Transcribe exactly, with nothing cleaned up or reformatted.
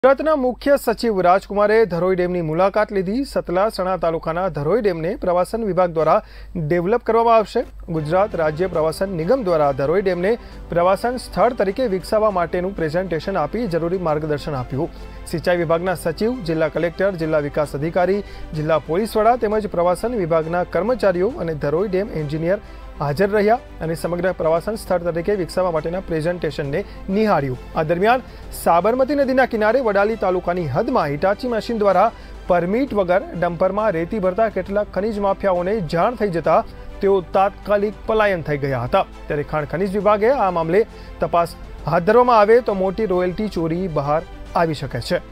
ગુજરાતના મુખ્ય સચિવ રાજકુમારે ધરોઈ ડેમની મુલાકાત લીધી। સતલાસણા તાલુકાના ધરોઈ ડેમને પ્રવાસન વિભાગ દ્વારા ડેવલપ કરવામાં આવશે। ગુજરાત રાજ્ય પ્રવાસન નિગમ દ્વારા ધરોઈ ડેમને પ્રવાસન સ્થળ તરીકે વિકસાવવા માટેનું પ્રેઝન્ટેશન આપી જરૂરી માર્ગદર્શન આપ્યું। સિંચાઈ વિભાગના સચિવ, જિલ્લા કલેક્ટર, જિલ્લા વિકાસ અધિકારી, જિલ્લા પોલીસ વડા તેમજ પ્રવાસન વિભાગના કર્મચારીઓ અને ધરોઈ ડેમ એન્જિનિયર हाजर रह्या અને समग्र प्रवासन स्थल तरीके विकसाववा माटेना प्रेजेंटेशनने निहाळ्युं। आ दरमियान साबरमती नदीना किनारे वडाली तालुकानी हदमां हिटाची मशीन द्वारा परमिट वगर डम्परमां रेती भरता केटलाक खनिज माफियाओने जाण थई जता तेओ तात्कालिक पलायन थई गया हता। त्यारे खाण खनिज विभागे आ मामले तपास हाथ धरवामां आवे तो मोटी रोयल्टी चोरी बहार आवी शके छे।